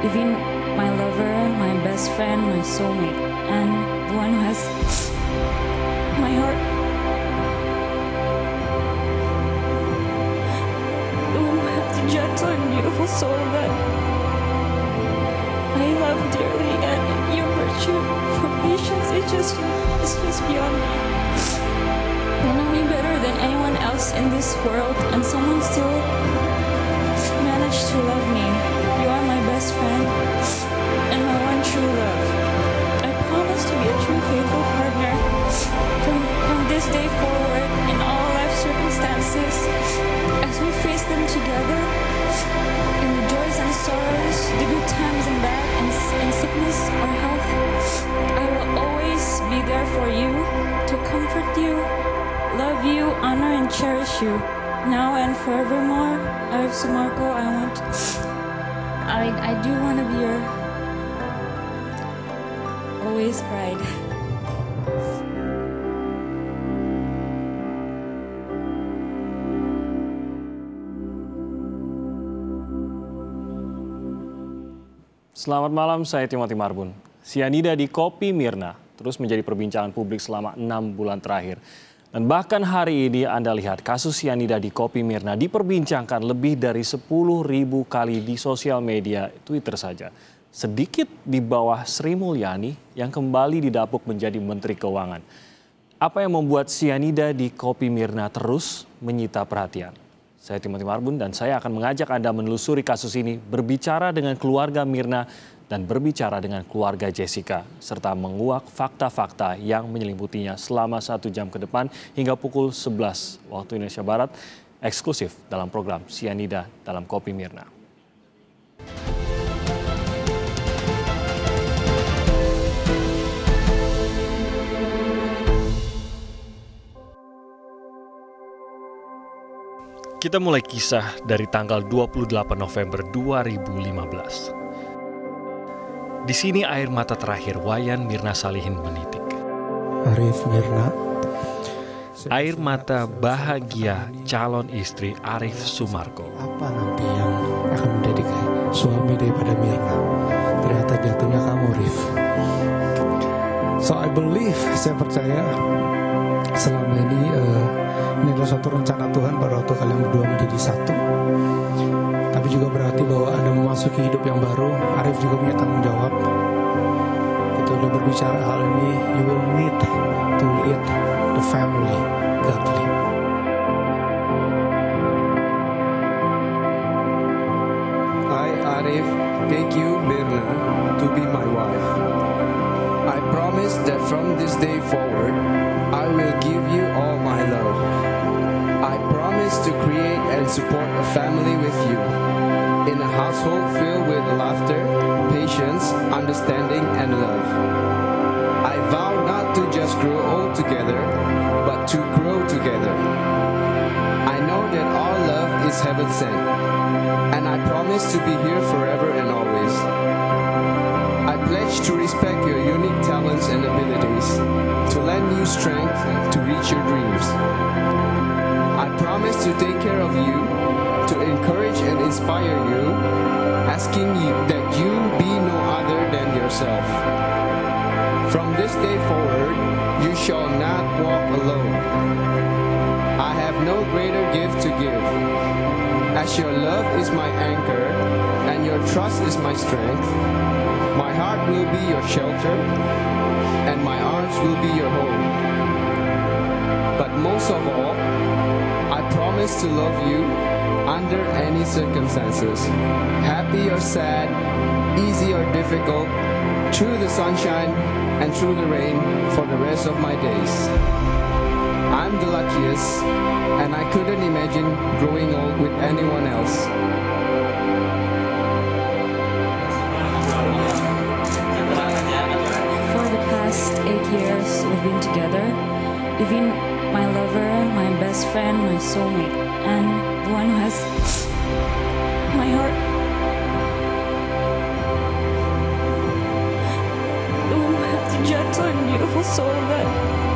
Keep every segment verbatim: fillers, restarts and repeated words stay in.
Even my lover, my best friend, my soulmate, and the one who has my heart. The one who has a gentle and beautiful soul that I love dearly, and your virtue for patience, it's just, it's just beyond me. You know me better than anyone else in this world, and someone still managed to love me. You are my best friend and my one true love. I promise to be a true, faithful partner from, from this day forward in all life circumstances. As we face them together, in the joys and sorrows, the good times and bad, and, and sickness or health, I will always be there for you, to comfort you, love you, honor and cherish you, now and forevermore. Arif Sumarko, I want, I, I do want to be your always bride. Selamat malam, saya Timothy Marbun. Sianida di kopi Mirna terus menjadi perbincangan publik selama enam bulan terakhir. Dan bahkan hari ini Anda lihat kasus sianida di kopi Mirna diperbincangkan lebih dari sepuluh ribu kali di sosial media Twitter saja. Sedikit di bawah Sri Mulyani yang kembali didapuk menjadi Menteri Keuangan. Apa yang membuat sianida di kopi Mirna terus menyita perhatian? Saya Timothy Marbun dan saya akan mengajak Anda menelusuri kasus ini, berbicara dengan keluarga Mirna dan berbicara dengan keluarga Jessica, serta menguak fakta-fakta yang menyelimputinya selama satu jam ke depan hingga pukul sebelas waktu Indonesia Barat, eksklusif dalam program Sianida dalam Kopi Mirna. Kita mulai kisah dari tanggal dua puluh delapan November dua ribu lima belas. Di sini air mata terakhir Wayan Mirna Salihin menitik. Arif Mirna. Air mata bahagia calon istri Arif Sumarko. Apa nanti yang akan menjadi suami daripada Mirna? Ternyata jatuhnya kamu, Rif. So I believe, saya percaya selama ini uh, ini adalah suatu rencana Tuhan pada waktu kalian berdua menjadi satu. Tapi juga berarti bahwa Anda memasuki hidup yang baru. Arif juga punya tanggung jawab. Kita udah berbicara hal ini, you will need to lead the family godly. I, Arif, take you, Mirna, to be my wife. I promise that from this day forward, I will give you all my love. I promise to create and support a family with you, in a household filled with laughter, patience, understanding, and love. I vow not to just grow old together, but to grow together. I know that our love is heaven sent, and I promise to be here forever and always. I pledge to respect your unique talents and abilities, to lend you strength to reach your dreams. I promise to take care of you, to encourage and inspire you, asking you that you be no other than yourself. From this day forward, you shall not walk alone. I have no greater gift to give. As your love is my anchor, and your trust is my strength, my heart will be your shelter, and my arms will be your home. But most of all, I promise to love you under any circumstances, happy or sad, easy or difficult, through the sunshine and through the rain for the rest of my days. I'm the luckiest, and I couldn't imagine growing old with anyone else. For the past eight years we've been together, even my lover, my best friend, my soulmate, and the one who has my heart. The one who has a gentle and beautiful soul that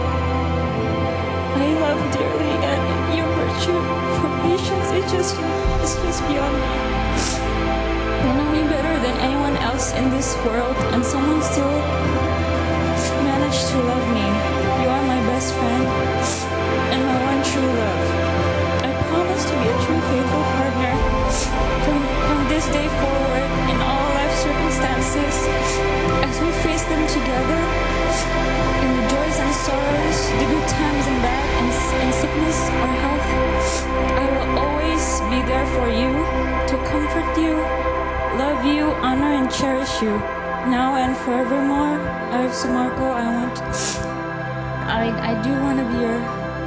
I love dearly, and your virtue for patience, it's just, it's just beyond me. You know me better than anyone else in this world and someone still managed to love me. You are my best friend and my one true love. I promise to be a true faithful partner from, from this day forward in all life circumstances as we face them together in the joys and sorrows, the good times and bad, and, and sickness or health. I will always be there for you to comfort you, love you, honor and cherish you now and forevermore. Arif Sumarko, I want I, I do want to be your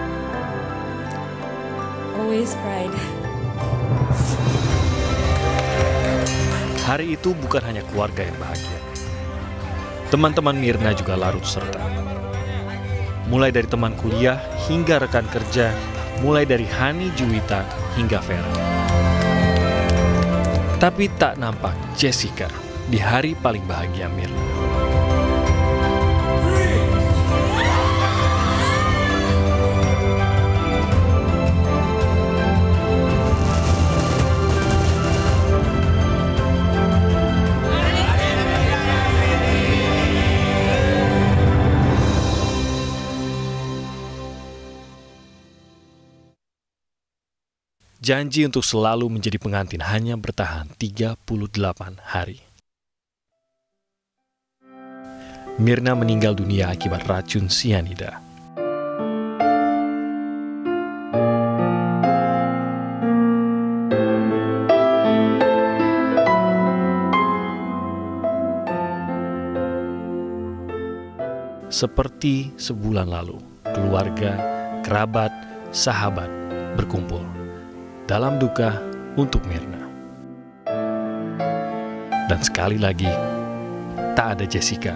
always pride. Hari itu bukan hanya keluarga yang bahagia. Teman-teman Mirna juga larut serta. Mulai dari teman kuliah hingga rekan kerja, mulai dari Hani Juwita hingga Vera. Tapi tak nampak Jessica di hari paling bahagia Mirna. Janji untuk selalu menjadi pengantin hanya bertahan tiga puluh delapan hari. Mirna meninggal dunia akibat racun sianida. Seperti sebulan lalu, keluarga, kerabat, sahabat berkumpul dalam duka untuk Mirna. Dan sekali lagi, tak ada Jessica.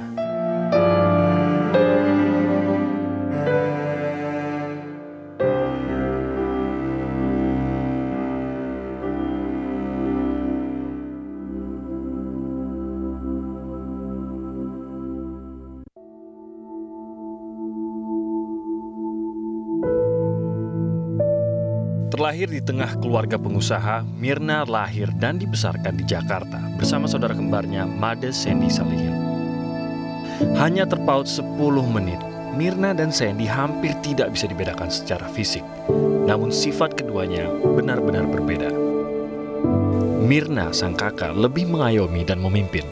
Terlahir di tengah keluarga pengusaha, Mirna lahir dan dibesarkan di Jakarta bersama saudara kembarnya Made Sandy Salihin. Hanya terpaut sepuluh menit, Mirna dan Sandy hampir tidak bisa dibedakan secara fisik. Namun sifat keduanya benar-benar berbeda. Mirna, sang kakak, lebih mengayomi dan memimpin.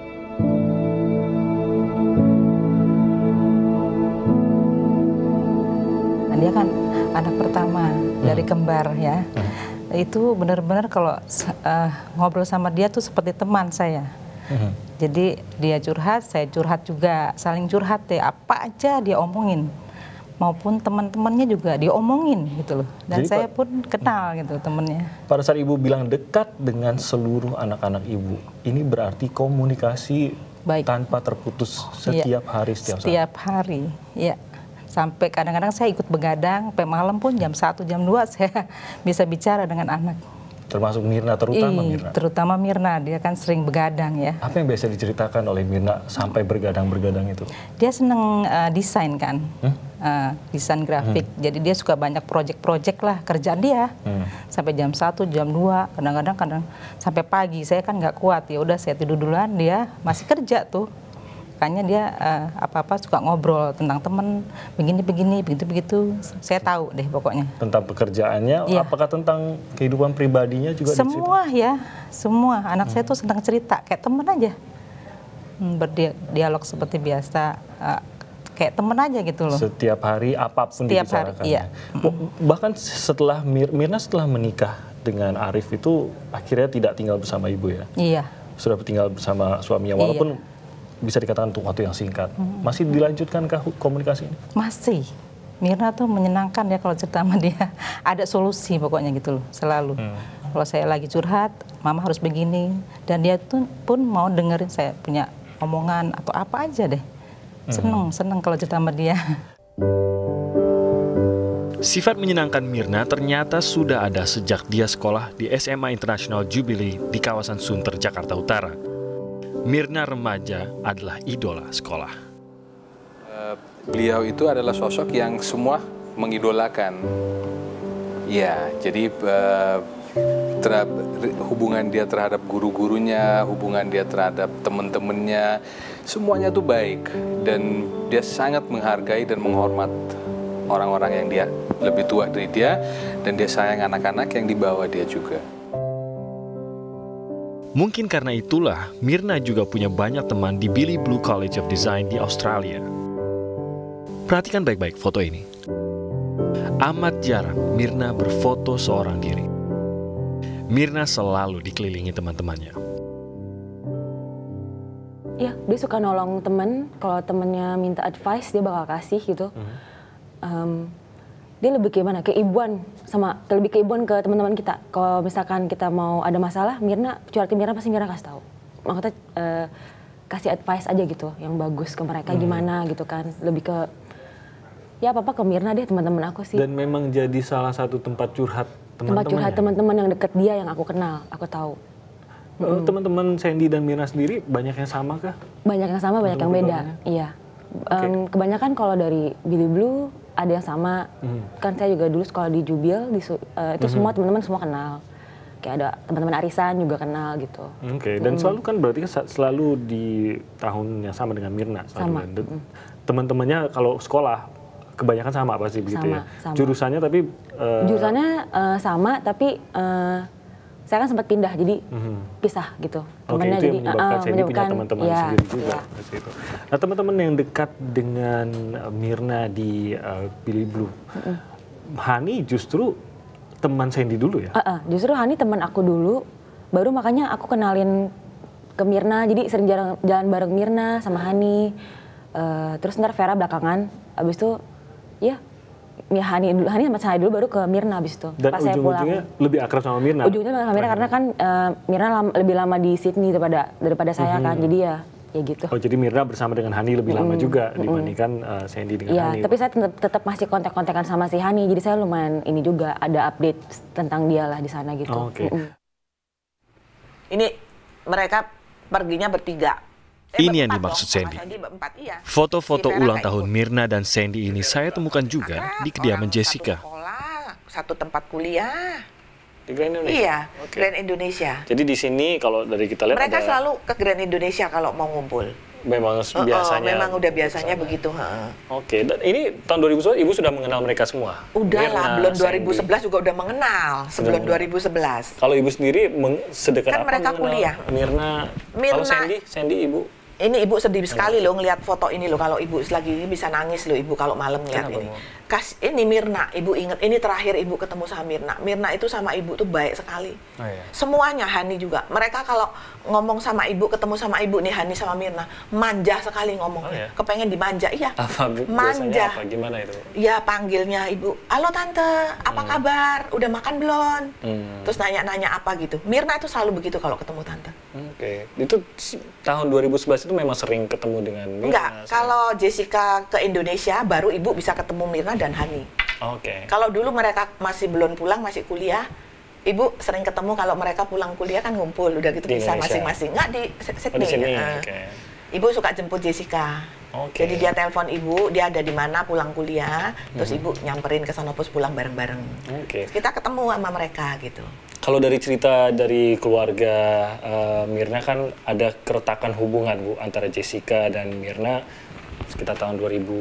Dia kan anak pertama dari kembar ya. Hmm. Itu benar-benar kalau uh, ngobrol sama dia tuh seperti teman saya. Hmm. Jadi dia curhat, saya curhat juga, saling curhat deh. Apa aja dia omongin, maupun teman-temannya juga dia omongin gitu loh. Dan jadi, saya pun kenal gitu temennya. Pada saat ibu bilang dekat dengan seluruh anak-anak ibu, ini berarti komunikasi baik, tanpa terputus setiap ya, hari, setiap saat. Setiap hari, ya. Sampai kadang-kadang saya ikut begadang, sampai malam pun jam satu, jam dua saya bisa bicara dengan anak. Termasuk Mirna, terutama Ih, Mirna? Terutama Mirna, dia kan sering begadang ya. Apa yang biasa diceritakan oleh Mirna sampai bergadang-bergadang itu? Dia seneng uh, desain kan, hmm? uh, desain grafik. Hmm. Jadi dia suka banyak project-project lah, kerjaan dia. Hmm. Sampai jam satu, jam dua, kadang-kadang kadang sampai pagi. Saya kan nggak kuat, ya udah saya tidur duluan, dia masih kerja tuh. Makanya dia uh, apa-apa suka ngobrol tentang temen, begini-begini, begitu-begitu. Saya tahu deh pokoknya. Tentang pekerjaannya, ya. Apakah tentang kehidupan pribadinya juga? Semua ya, semua. Anak hmm. saya tuh senang cerita, kayak temen aja. Hmm, berdialog seperti biasa, uh, kayak temen aja gitu loh. Setiap hari apapun Setiap dibicarakan. Hari, iya. Hmm. Bahkan setelah Mir Mirna setelah menikah dengan Arif itu akhirnya tidak tinggal bersama ibu ya? Iya. Sudah tinggal bersama suaminya, walaupun iya, bisa dikatakan untuk waktu yang singkat. Hmm. Masih dilanjutkankah komunikasi ini? Masih. Mirna tuh menyenangkan ya kalau cerita sama dia. Ada solusi pokoknya gitu loh, selalu. Hmm. Kalau saya lagi curhat, mama harus begini. Dan dia tuh pun mau dengerin saya punya omongan atau apa aja deh. Seneng, hmm. seneng kalau cerita sama dia. Sifat menyenangkan Mirna ternyata sudah ada sejak dia sekolah di S M A International Jubilee di kawasan Sunter, Jakarta Utara. Mirna remaja adalah idola sekolah. Uh, beliau itu adalah sosok yang semua mengidolakan. Ya, jadi uh, terhadap hubungan dia terhadap guru-gurunya, hubungan dia terhadap teman-temannya, semuanya tuh baik. Dan dia sangat menghargai dan menghormat orang-orang yang dia lebih tua dari dia, dan dia sayang anak-anak yang dibawa dia juga. Mungkin karena itulah Myrna juga punya banyak teman di Billy Blue College of Design di Australia. Perhatikan baik-baik foto ini. Amat jarang Myrna berfoto seorang diri. Myrna selalu dikelilingi teman-temannya. Ya, dia suka nolong temen. Kalau temennya minta advice, dia bakal kasih gitu. Hmm. Um, dia lebih kayak mana? Keibuan sama lebih keibuan ke teman-teman kita. Kalau misalkan kita mau ada masalah, Myrna curhatin Myrna pasti Myrna kasih tahu. Maksudnya uh, kasih advice aja gitu, yang bagus ke mereka hmm. gimana gitu kan. Lebih ke ya apa-apa ke Myrna deh, teman-teman aku sih. Dan memang jadi salah satu tempat curhat teman-teman. Tempat curhat teman-teman yang deket dia yang aku kenal, aku tahu. Hmm. Teman-teman Sandy dan Myrna sendiri banyak yang sama kah? Banyak yang sama, banyak yang beda. Iya. Okay. Um, kebanyakan kalau dari Billy Blue ada yang sama. Hmm. Kan saya juga dulu sekolah di Jubil, di, uh, itu hmm. semua teman-teman semua kenal. Kayak ada teman-teman arisan juga kenal gitu. Oke, okay. Dan hmm. selalu kan berarti selalu di tahun yang sama dengan Myrna. Sama. Hmm. Teman-temannya kalau sekolah kebanyakan sama pasti begitu sama, ya? Sama. Jurusannya tapi... Uh... Jurusannya uh, sama tapi... Uh, saya kan sempat pindah, jadi mm-hmm. pisah gitu. Oke, okay, itu yang menyebabkan uh, Sandy punya teman-teman ya, sendiri juga. Ya. Nah, teman-teman yang dekat dengan uh, Myrna di uh, Billy Blue, mm-hmm. Hani justru teman Sandy dulu ya? Uh-uh, justru Hani teman aku dulu, baru makanya aku kenalin ke Myrna, jadi sering jalan, jalan bareng Myrna sama Hani. Uh, terus ntar Vera belakangan, abis itu ya... Ya Hani dulu, Hani sama saya dulu baru ke Myrna abis itu. Dan ujung-ujungnya lebih akrab sama Myrna? Ujungnya sama Myrna karena kan uh, Myrna lam, lebih lama di Sydney daripada daripada saya mm-hmm. kan, jadi ya ya gitu. Oh jadi Myrna bersama dengan Hani lebih mm-hmm. lama juga dibandingkan uh, Sandy dengan ya, Hani? Iya, tapi saya tetap, tetap masih kontak-kontakan sama si Hani, jadi saya lumayan ini juga ada update tentang dia lah di sana gitu. Oh, Oke. Okay. Mm-hmm. Ini mereka perginya bertiga. Eh, ini yang dimaksud Sandy. Foto-foto ulang tahun Myrna dan Sandy ini saya temukan juga di kediaman Jessica. Satu sekolah, satu tempat kuliah. Di Grand Indonesia? Iya, okay. Grand Indonesia. Jadi di sini kalau dari kita lihat mereka ada... selalu ke Grand Indonesia kalau mau ngumpul. Memang oh, biasanya. Oh, memang udah biasanya bersama. Begitu. Oke, okay. Dan ini tahun dua ribu sebelas Ibu sudah mengenal mereka semua? Udah Myrna, lah, belum dua ribu sebelas Sandy. Juga udah mengenal, sebelum dua ribu sebelas. Kalau Ibu sendiri sedekat kan apa mereka mengenal kuliah. Mirna? Mirna. Kalau Sandy, Sandy Ibu? Ini Ibu sedih sekali loh ngelihat foto ini loh. Kalau Ibu lagi ini bisa nangis loh Ibu kalau malam ngeliat ini. Kas, ini Myrna, Ibu ingat ini terakhir Ibu ketemu sama Myrna. Myrna itu sama Ibu tuh baik sekali. Oh, iya. Semuanya, Hani juga. Mereka kalau ngomong sama Ibu, ketemu sama Ibu nih Hani sama Myrna, manja sekali ngomongnya. Oh, iya? Kepengen dimanja, iya. Apa Bu? Manja. Apa? Gimana itu? Ya panggilnya Ibu, halo Tante, apa hmm. kabar? Udah makan belum? Hmm. Terus nanya-nanya apa gitu. Myrna itu selalu begitu kalau ketemu Tante. Oke, okay. Itu tahun dua ribu sebelas itu memang sering ketemu dengan Myrna? Enggak, kalau Jessica ke Indonesia baru Ibu bisa ketemu Myrna dan Hani. Oke. Okay. Kalau dulu mereka masih belum pulang, masih kuliah, Ibu sering ketemu kalau mereka pulang kuliah kan ngumpul, udah gitu di bisa masing-masing. Enggak di Sydney. Oh, di sini. Uh, okay. Ibu suka jemput Jessica. Okay. Jadi dia telepon Ibu, dia ada di mana pulang kuliah, hmm. terus Ibu nyamperin ke sana, terus pulang bareng-bareng. Oke. Okay. Kita ketemu sama mereka gitu. Kalau dari cerita dari keluarga uh, Myrna kan ada keretakan hubungan Bu antara Jessica dan Myrna sekitar tahun dua ribu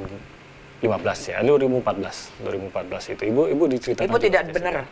lima belas ya, dua ribu empat belas, dua ribu empat belas itu. Ibu Ibu diceritakan. Ibu tidak benar.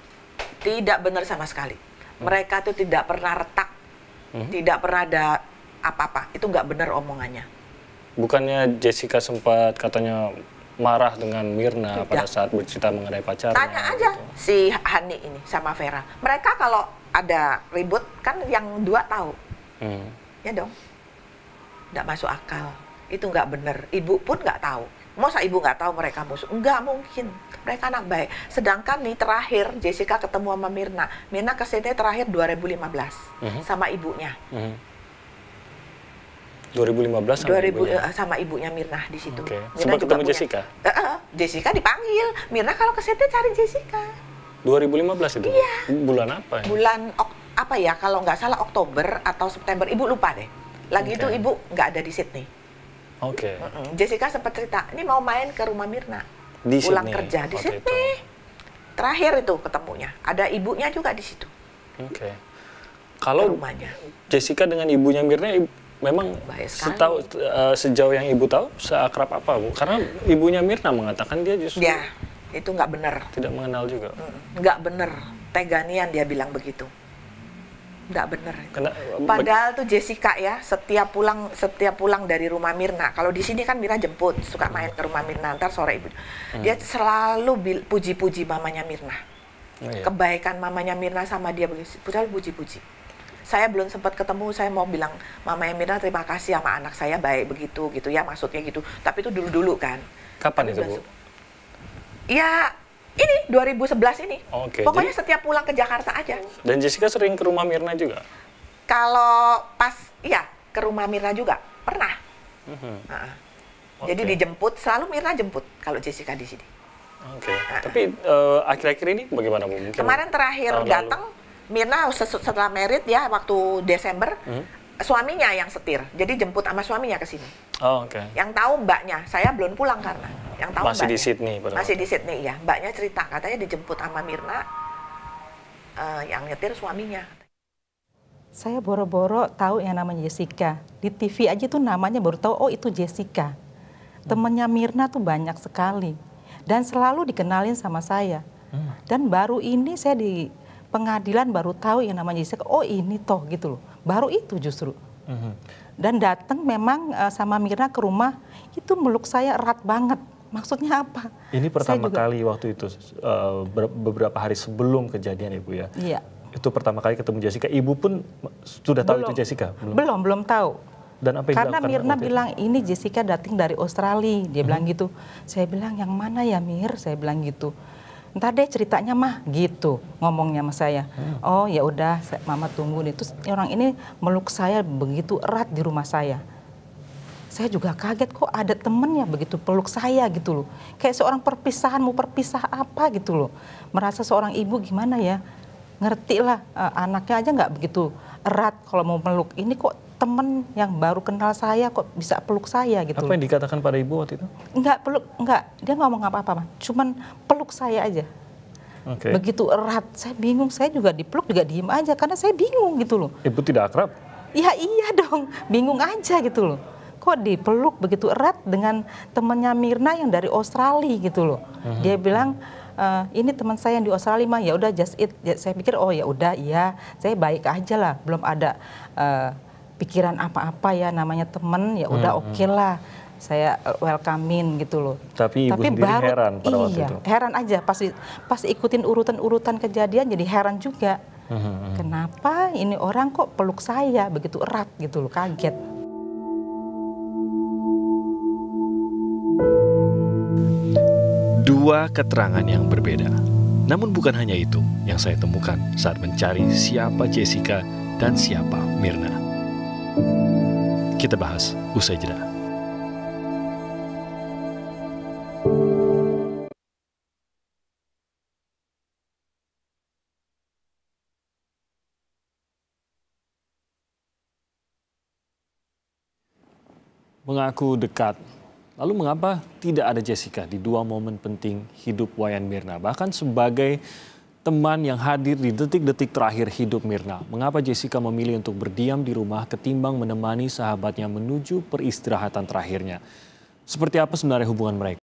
Tidak benar sama sekali. Hmm. Mereka tuh tidak pernah retak. Hmm. Tidak pernah ada apa-apa. Itu nggak benar omongannya. Bukannya Jessica sempat katanya marah dengan Myrna tidak. Pada saat bercerita mengenai pacarnya. Tanya aja gitu. Si Hani ini sama Vera. Mereka kalau ada ribut kan yang dua tahu. Hmm. Ya dong. Nggak masuk akal. Itu nggak benar. Ibu pun nggak tahu. Masa Ibu nggak tahu mereka musuh? Nggak mungkin. Mereka anak baik. Sedangkan nih terakhir Jessica ketemu sama Myrna. Myrna ke sini terakhir dua ribu lima belas uh-huh. sama ibunya. Uh-huh. dua ribu lima belas sama dua ribu, ibunya? Uh, sama ibunya Myrna di situ. Okay. Sempat ketemu punya. Jessica? Uh, uh, Jessica dipanggil. Myrna kalau ke sini cari Jessica. dua ribu lima belas itu? Iya. Bulan apa ya? Bulan ok, apa ya? Kalau nggak salah Oktober atau September. Ibu lupa deh. Lagi okay. itu Ibu nggak ada di Sydney. Oke. Okay. Uh-uh. Jessica sempat cerita, ini mau main ke rumah Myrna. Di pulang Sydney, kerja di Sydney. Itu. Terakhir itu ketemunya, ada ibunya juga di situ. Oke. Okay. Kalau rumahnya. Jessica dengan ibunya Mirna memang setahu uh, sejauh yang ibu tahu seakrab apa, Bu? Karena ibunya Mirna mengatakan dia justru ya, itu nggak benar. Tidak mengenal juga. Nggak benar. Teganian dia bilang begitu. Nggak benar. Kena, Padahal tuh Jessica ya, setiap pulang setiap pulang dari rumah Mirna, kalau di sini kan Mirna jemput, suka main ke rumah Mirna, ntar sore ibu, hmm. dia selalu puji-puji mamanya Mirna. Oh, iya. Kebaikan mamanya Mirna sama dia begitu, selalu puji-puji. Saya belum sempat ketemu, saya mau bilang mamanya Mirna terima kasih sama anak saya baik begitu gitu ya, maksudnya gitu. Tapi itu dulu-dulu kan. Kapan itu, Bu? Ya ini dua ribu sebelas ini. Okay, pokoknya jadi, setiap pulang ke Jakarta aja. Dan Jessica sering ke rumah Mirna juga? Kalau pas, iya ke rumah Mirna juga pernah. Mm-hmm. Nah, okay. Jadi dijemput, selalu Mirna jemput kalau Jessica di sini. Oke. Okay. Nah. Tapi uh, akhir-akhir ini bagaimana, Bu? Mungkin kemarin terakhir datang Mirna setelah merit ya waktu Desember. Mm-hmm. Suaminya yang setir, jadi jemput sama suaminya ke sini. Oh, oke. Okay. Yang tahu mbaknya, saya belum pulang karena yang tahu masih mbaknya. di Sydney. Masih di Sydney ya. Mbaknya cerita katanya dijemput sama Mirna, uh, yang nyetir suaminya. Saya boro-boro tahu yang namanya Jessica. Di T V aja tuh namanya baru tahu, oh itu Jessica. Temennya Mirna tuh banyak sekali dan selalu dikenalin sama saya. Hmm. Dan baru ini saya di pengadilan baru tahu yang namanya Jessica, oh ini toh gitu loh. Baru itu justru. Mm-hmm. Dan datang memang uh, sama Mirna ke rumah, itu meluk saya erat banget. Maksudnya apa? Ini pertama juga, kali waktu itu, uh, beberapa hari sebelum kejadian Ibu ya? Iya. Itu pertama kali ketemu Jessica, Ibu pun sudah tahu belum, itu Jessica? Belum, belum, belum tahu. Dan apa yang karena Mirna bilang, ini Jessica datang dari Australia. Dia mm-hmm. bilang gitu. Saya bilang, yang mana ya Mir? Saya bilang gitu. Entar deh ceritanya mah gitu ngomongnya sama saya. Hmm. Oh ya udah mama tunggu nih. Terus orang ini meluk saya begitu erat di rumah saya. Saya juga kaget kok ada temennya begitu peluk saya gitu loh. Kayak seorang perpisahan, mau perpisah apa gitu loh. Merasa seorang ibu gimana ya. Ngerti lah uh, anaknya aja nggak begitu erat kalau mau meluk. Ini kok temen yang baru kenal saya kok bisa peluk saya gitu. Apa yang dikatakan pada ibu waktu itu? Enggak peluk, enggak. Dia ngomong apa-apa, cuman peluk saya aja. Okay. Begitu erat, saya bingung. Saya juga dipeluk juga diem aja karena saya bingung gitu loh. Ibu tidak akrab? Ya iya dong, bingung aja gitu loh. Kok dipeluk begitu erat dengan temannya Mirna yang dari Australia gitu loh. Mm-hmm. Dia bilang e, ini teman saya yang di Australia mah ya udah just it. Ya, saya pikir oh ya udah iya, saya baik aja lah, belum ada uh, pikiran apa-apa ya namanya temen ya udah hmm, oke okay lah saya welcome-in gitu loh. Tapi ibu Tapi sendiri baru, heran pada iya, waktu itu. Heran aja pas pas ikutin urutan-urutan kejadian jadi heran juga. Hmm, hmm. Kenapa ini orang kok peluk saya begitu erat gitu loh, kaget. Dua keterangan yang berbeda. Namun bukan hanya itu yang saya temukan saat mencari siapa Jessica dan siapa Mirna. Kita bahas usai jeda. Mengaku dekat. Lalu mengapa tidak ada Jessica di dua momen penting hidup Wayan Mirna? Bahkan sebagai teman yang hadir di detik-detik terakhir hidup Mirna. Mengapa Jessica memilih untuk berdiam di rumah ketimbang menemani sahabatnya menuju peristirahatan terakhirnya? Seperti apa sebenarnya hubungan mereka?